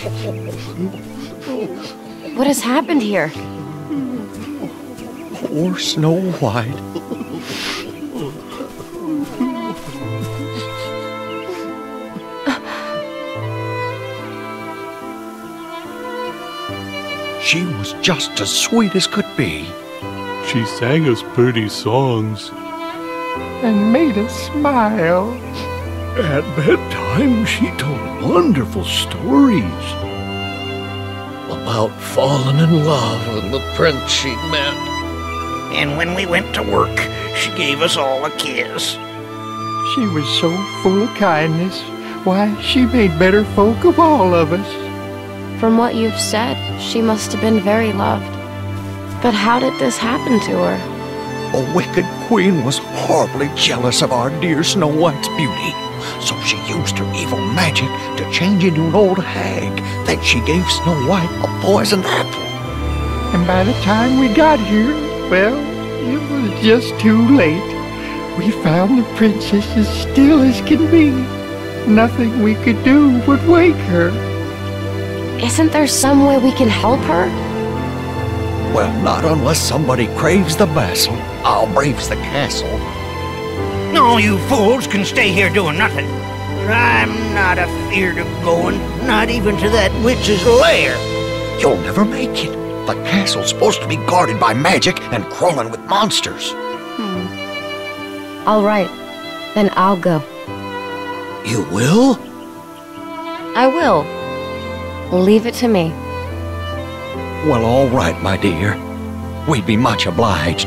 What has happened here? Poor Snow White. She was just as sweet as could be. She sang us pretty songs. And made us smile. At bedtime, she told wonderful stories about falling in love with the prince she'd met. And when we went to work, she gave us all a kiss. She was so full of kindness. Why, she made better folk of all of us. From what you've said, she must have been very loved. But how did this happen to her? A wicked queen was horribly jealous of our dear Snow White's beauty, so she used her evil magic to change into an old hag. Then she gave Snow White a poisoned apple. And by the time we got here, well, it was just too late. We found the princess as still as can be. Nothing we could do would wake her. Isn't there some way we can help her? Well, not unless somebody craves the vessel. I'll braves the castle. No, you fools can stay here doing nothing. But I'm not afeard of going, not even to that witch's lair. You'll never make it. The castle's supposed to be guarded by magic and crawling with monsters. All right, then I'll go. You will? I will. Leave it to me. Well, all right, my dear. We'd be much obliged.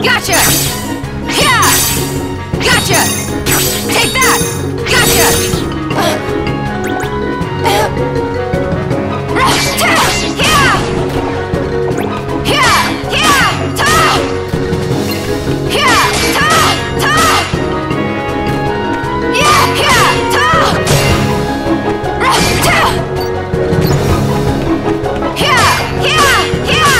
Gotcha! Yeah! Gotcha! Take that! Gotcha! Yeah! Yeah! Yeah! Ta! Yeah! Ta! Ta! Yeah! Yeah! Ta! Yeah! Yeah! Yeah!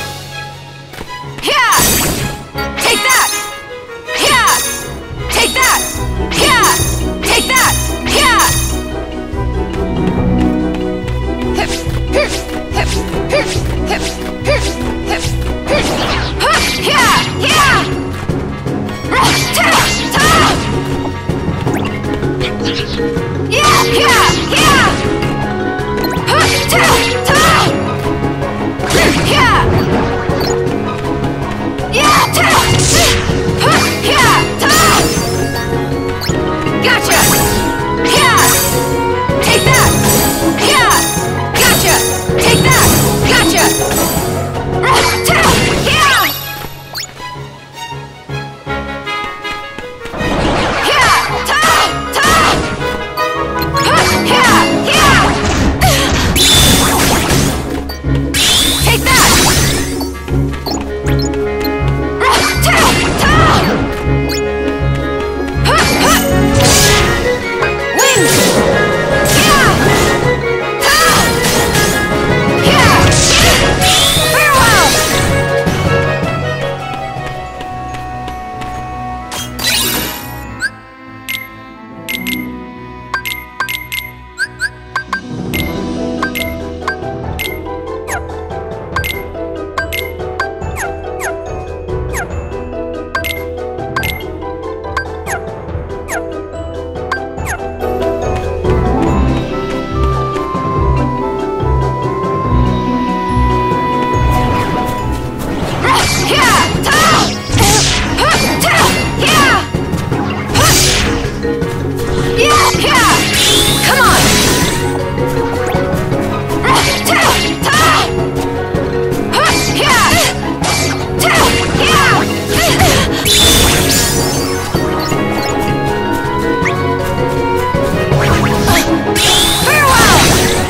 Yeah! Take that! Yeah! Take that! Yeah! Take that! Yeah! Hip, hip, hip, hip, hip, hip, hip, hip. Huh, yeah! Yeah! Ta! Ta! Yeah! Yeah! Yeah! Huh, ta! Ta! Yeah! Yeah! Ta! Huh, yeah! Ta! Gotcha! Yeah! Take that! Yeah! Gotcha! Take that! Gotcha! Ta! Yeah! Yeah! Ta! Ta! Huh, yeah! Yeah! Take that! Ta! Ta! Huh, huh! Win! Yeah! Ta! Yeah! Farewell! Yeah! Ta! Huh, ta! Yeah! Huh! Yeah! Yeah! Come on! Ta! Ta! Huh, yeah! Ta! Yeah! Farewell!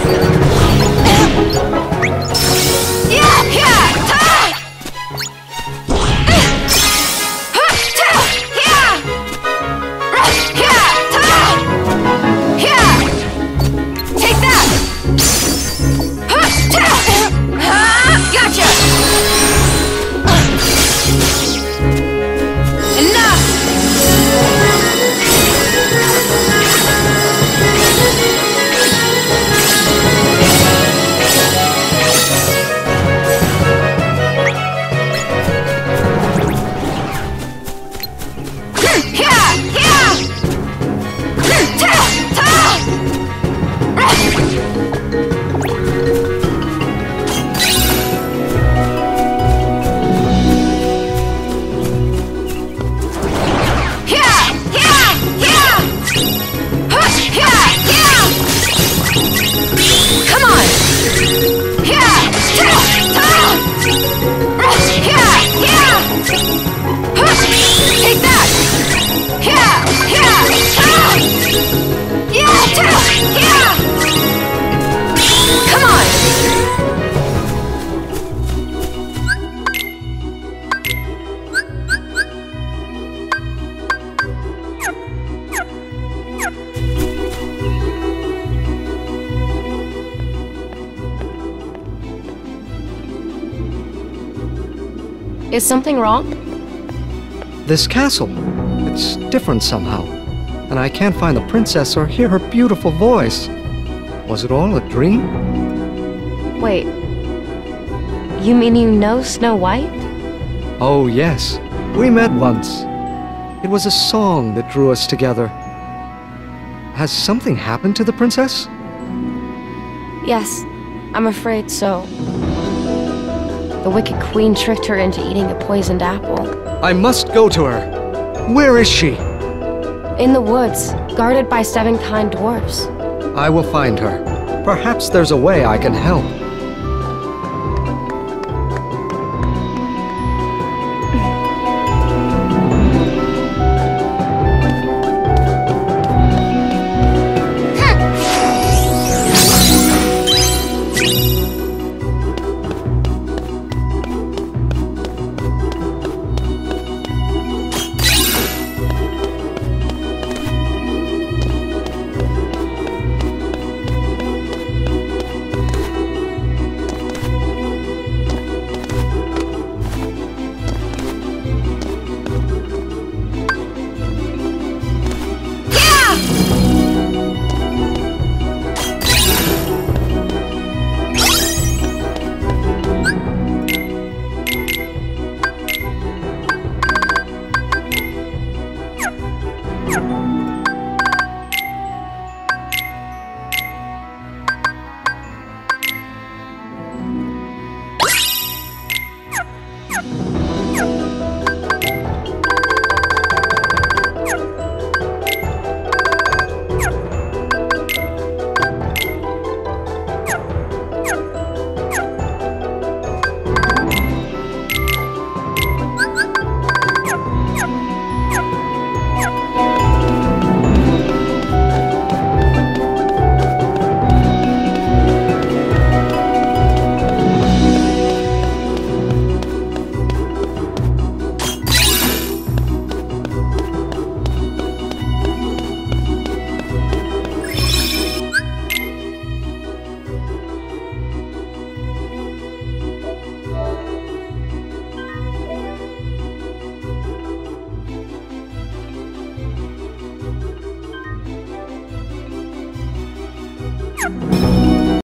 Yeah! Yeah! Ta! Take that! Gotcha! Enough! Yeah! Yeah! Ta! Ta! Yeah! Yeah! Yeah! Huh, yeah! Yeah! Come on! Yeah! Ta! Ta! Yeah! Yeah! Huh, take that! Yeah! Yeah! Ta! Yeah! Ta! Yeah! Come on! Is something wrong? This castle, it's different somehow. And I can't find the princess or hear her beautiful voice. Was it all a dream? Wait. You mean you know Snow White? Oh, yes. We met once. It was a song that drew us together. Has something happened to the princess? Yes, I'm afraid so. The Wicked Queen tricked her into eating a poisoned apple. I must go to her. Where is she? In the woods, guarded by 7 kind dwarfs. I will find her. Perhaps there's a way I can help.